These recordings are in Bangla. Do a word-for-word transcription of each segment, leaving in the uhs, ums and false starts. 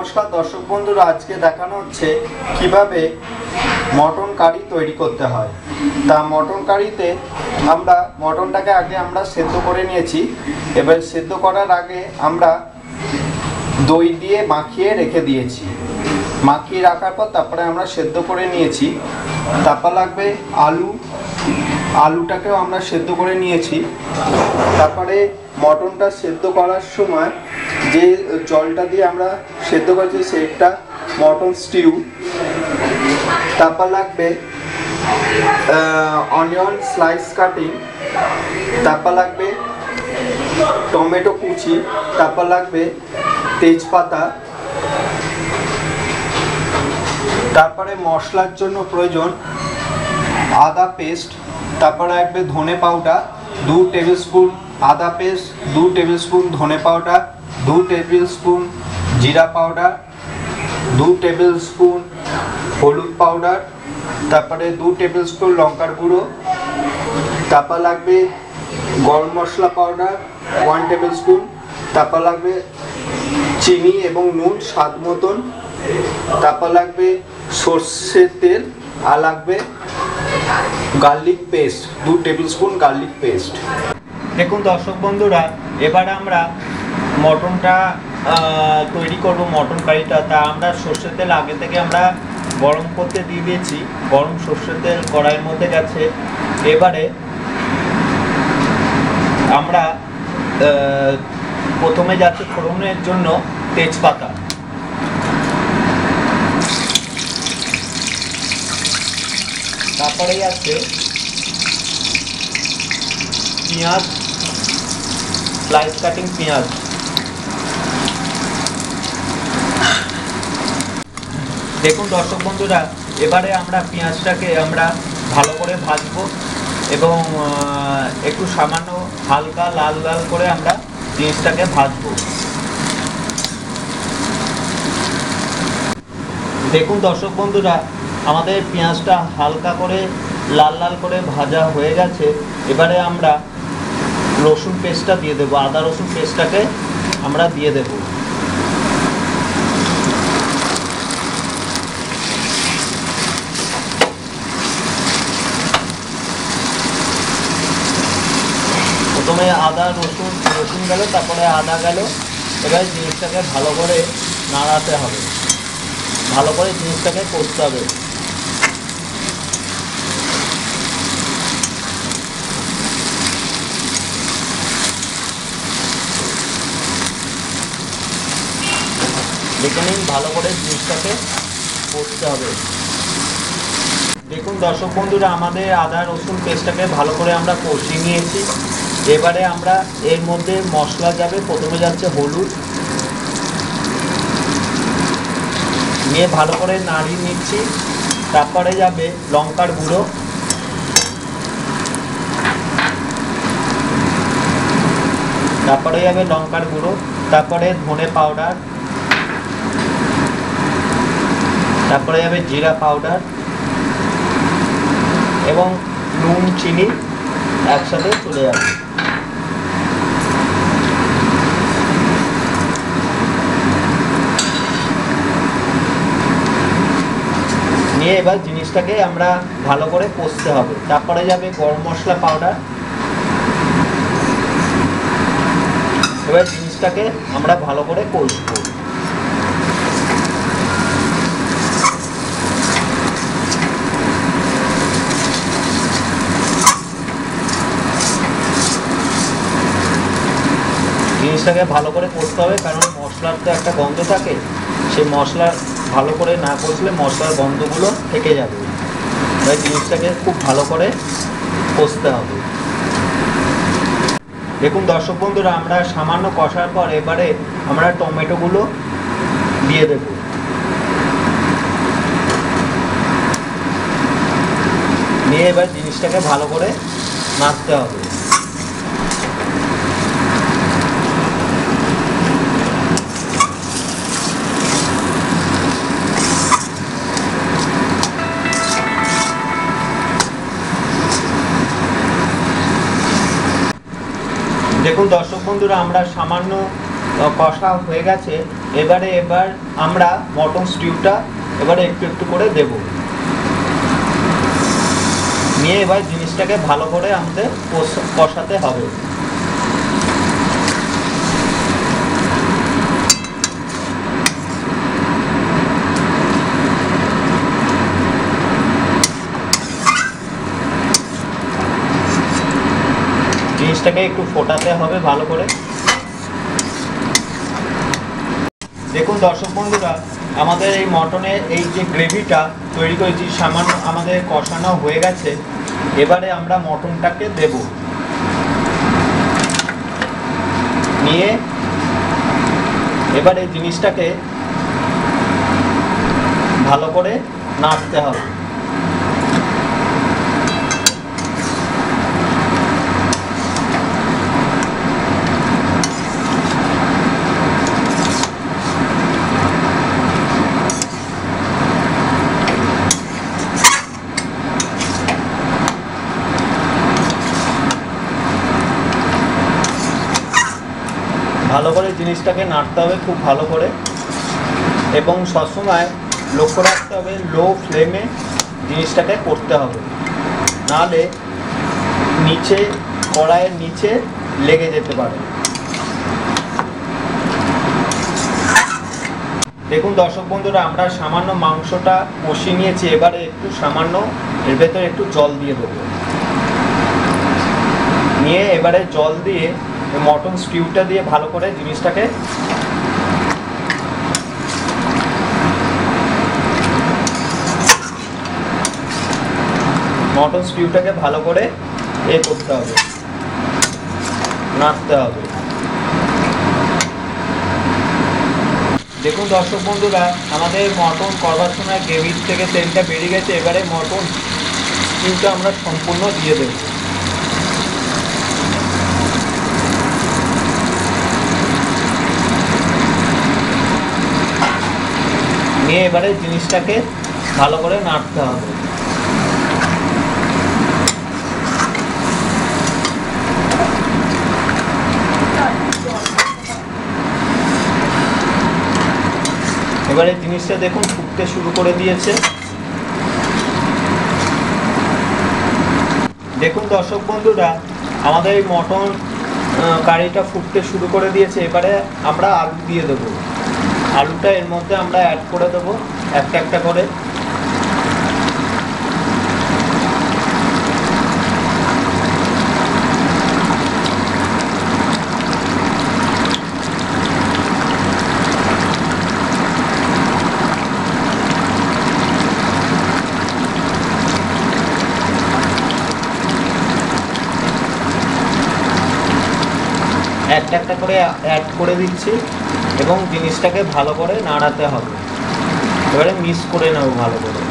নমস্কার দর্শক বন্ধুরা, আজকে দেখানো হচ্ছে কিভাবে মটন কারি তৈরি করতে হয়। তা মটন কারিতে আমরা মটনটাকে আগে আমরা সেদ্ধ করে নিয়েছি। এবার সেদ্ধ করার আগে আমরা দই দিয়ে মাখিয়ে রেখে দিয়েছি। মাখিয়ে রাখার পর তারপরে আমরা সেদ্ধ করে নিয়েছি। তারপর লাগবে আলু, আলুটাকেও আমরা সেদ্ধ করে নিয়েছি। তারপরে মটনটা সেদ্ধ করার সময় যে জলটা দিয়ে আমরা সেদ্ধ করেছি সেটা মটন স্টিউ। তারপর লাগবে অনিয়ন স্লাইস কাটিং, তারপর লাগবে টমেটো কুচি, তারপর লাগবে তেজপাতা, তারপরে মশলার জন্য প্রয়োজন আদা পেস্ট, তারপর লাগবে ধনে পাউডার দু টেবিল স্পুন, আদা পেস্ট দু টেবিল স্পুন, ধনে পাউডার দু টেবিল স্পুন, জিরা পাউডার দু টেবিল স্পুন, হলুদ পাউডার, তারপরে দু টেবিল স্পুন লঙ্কার গুঁড়ো, তারপর লাগবে গরম মশলা পাউডার ওয়ান টেবিল স্পুন, তারপর লাগবে চিনি এবং নুন স্বাদ মতন, তারপর লাগবে সর্ষের তেল, আর লাগবে গার্লিক পেস্ট দু টেবিল স্পুন গার্লিক পেস্ট। দেখুন দর্শক বন্ধুরা, এবারে আমরা মটনটা তৈরি করব, মটন কারিটা। তা আমরা সর্ষের তেল আগে থেকে আমরা গরম করতে দিয়ে দিয়েছি। গরম সর্ষের তেল কড়াইয়ের মধ্যে গেছে। এবারে আমরা প্রথমে যাচ্ছে ফোড়নের জন্য তেজপাতা, তারপরে যাচ্ছে পেঁয়াজ, স্লাইস কাটিং পেঁয়াজ, দেখুন দর্শক বন্ধুরা, এবারে আমরা পেঁয়াজটাকে আমরা ভালো করে ভাজবো এবং একটু সামান্য হালকা লাল লাল করে আমরা জিনিসটাকে ভাজবো। দেখুন দর্শক বন্ধুরা, আমাদের পেঁয়াজটা হালকা করে লাল লাল করে ভাজা হয়ে গেছে। এবারে আমরা রসুন পেস্টটা দিয়ে দেবো, আদা রসুন পেস্টটাকে আমরা দিয়ে দেবো। প্রথমে আদা রসুন রসুন গেল, তারপরে আদা গেল। এবার জিনিসটাকে ভালো করে নাড়াতে হবে, ভালো করে জিনিসটাকে করতে হবে। দেখে নিন, ভালো করে জিনিসটাকে করতে হবে। দেখুন দর্শক বন্ধুরা, আমাদের আদা রসুন পেস্টটাকে ভালো করে আমরা কষিয়ে নিয়েছি। এবারে আমরা এর মধ্যে মশলা যাবে। প্রথমে যাচ্ছে হলুদ, নিয়ে ভালো করে নাড়িয়ে নিচ্ছি। তারপরে যাবে লঙ্কার গুঁড়ো, তারপরে যাবে লঙ্কার গুঁড়ো, তারপরে ধনে পাউডার, তারপরে যাবে জিরা পাউডার এবং নুন চিনি একসাথে চলে যাবে। নিয়ে এবার জিনিসটাকে আমরা ভালো করে কষতে হবে। তারপরে যাবে গরম মশলা পাউডার। এবার জিনিসটাকে আমরা ভালো করে কষবো। জিনিসটাকে ভালো করে কষতে হবে, কারণ মশলার তো একটা গন্ধ থাকে। সেই মশলা ভালো করে না কষলে মশলার গন্ধগুলো থেকে যাবে। তাই জিনিসটাকে খুব ভালো করে কষতে হবে। দেখুন দর্শক বন্ধুরা, আমরা সামান্য কষার পর এবারে আমরা টমেটোগুলো দিয়ে দেব। নিয়ে এবার জিনিসটাকে ভালো করে নাড়তে হবে। দেখুন দর্শক বন্ধুরা, আমরা সামান্য কষা হয়ে গেছে। এবারে এবার আমরা মটন স্টিউটা এবারে একটু একটু করে দেব, নিয়ে এবার জিনিসটাকে ভালো করে আমাদের কষাতে হবে। জিনিসটাকে একটু ফোটাতে হবে ভালো করে। দেখুন দর্শক বন্ধুরা, আমাদের এই মটনের এই যে গ্রেভিটা তৈরি করেছি সামান্য আমাদের কষানো হয়ে গেছে। এবারে আমরা মটনটাকে দেব, নিয়ে এবারে জিনিসটাকে ভালো করে নাড়তে হবে। ভালো করে জিনিসটাকে নাড়তে হবে খুব ভালো করে, এবং সবসময় লক্ষ্য রাখতে হবে লো ফ্লেমে জিনিসটাকে করতে হবে, নাহলে নিচে কড়াইয়ের নিচে লেগে যেতে পারে। দেখুন দর্শক বন্ধুরা, আমরা সামান্য মাংসটা কষিয়ে নিয়েছি। এবারে একটু সামান্য এর ভেতরে একটু জল দিয়ে দেবো, নিয়ে এবারে জল দিয়ে মটন স্টিউটা দিয়ে ভালো করে জিনিসটাকে মটন স্টিউটাকে ভালো করে এ করতে হবে, নাড়তে হবে। দেখুন দর্শক বন্ধুরা, আমাদের মটন করবার সময় গ্রেভির থেকে তেলটা বেরিয়ে গেছে। এবারে মটন স্টিউটা আমরা সম্পূর্ণ দিয়ে দেব। নিয়ে এবারে জিনিসটাকে ভালো করে নাড়তে হবে। এবারে জিনিসটা দেখুন ফুটতে শুরু করে দিয়েছে। দেখুন দর্শক বন্ধুরা, আমাদের এই মটন কারিটা ফুটতে শুরু করে দিয়েছে। এবারে আমরা আলু দিয়ে দেবো। আলুটা এর মধ্যে আমরা অ্যাড করে দেবো একটা একটা করে। একটা একটা করে অ্যাড করে দিচ্ছি এবং জিনিসটাকে ভালো করে নাড়াতে হবে। এবারে মিক্স করে নেব ভালো করে।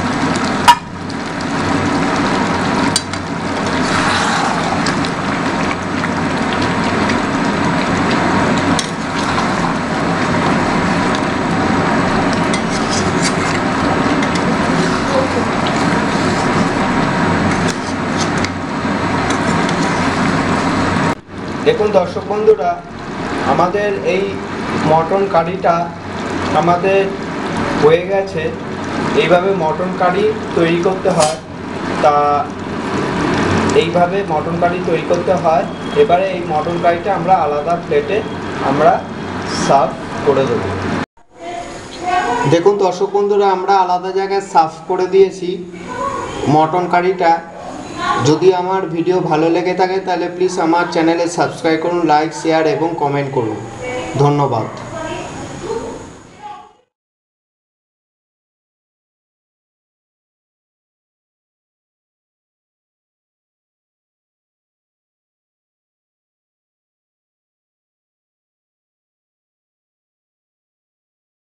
দেখুন দর্শক বন্ধুরা, আমাদের এই মটন কারিটা আমাদের হয়ে গেছে। এইভাবে মটন কারি তৈরি করতে হয়, তা এইভাবে মটন কারি তৈরি করতে হয়। এবারে এই মটন কারিটা আমরা আলাদা প্লেটে আমরা সার্ভ করে দেব। দেখুন দর্শক বন্ধুরা, আমরা আলাদা জায়গায় সার্ভ করে দিয়েছি মটন কারিটা। যদি আমার ভিডিও ভালো লেগে থাকে তাহলে প্লিজ আমার চ্যানেলে সাবস্ক্রাইব করুন, লাইক, শেয়ার এবং কমেন্ট করুন। ধন্যবাদ।